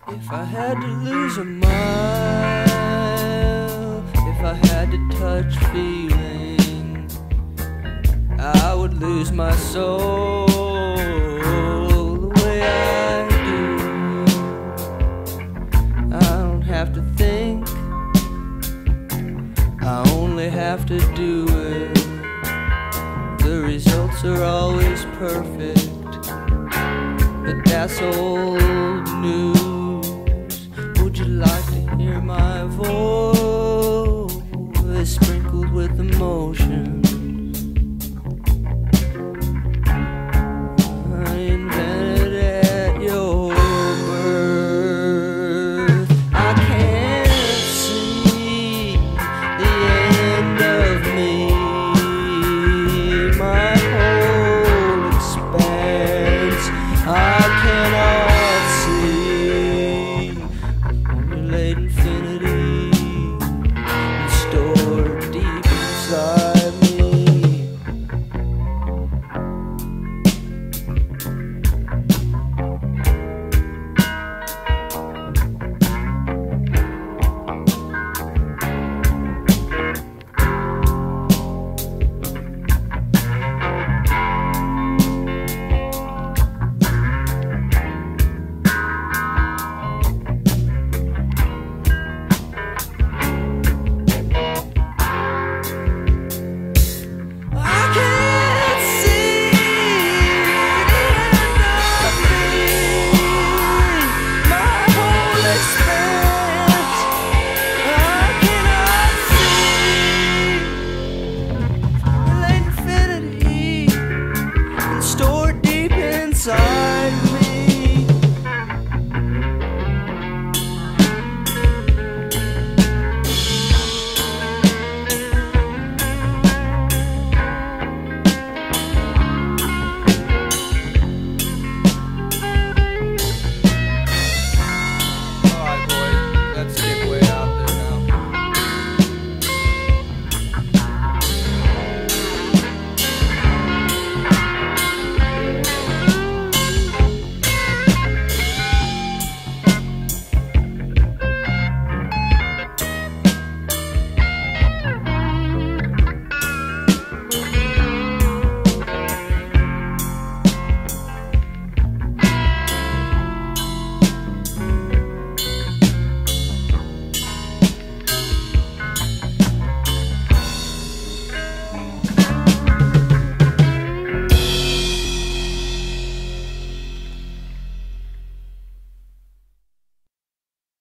If I had to lose a mile, if I had to touch feeling, I would lose my soul the way I do. I don't have to think, I only have to do it. The results are always perfect, but that's all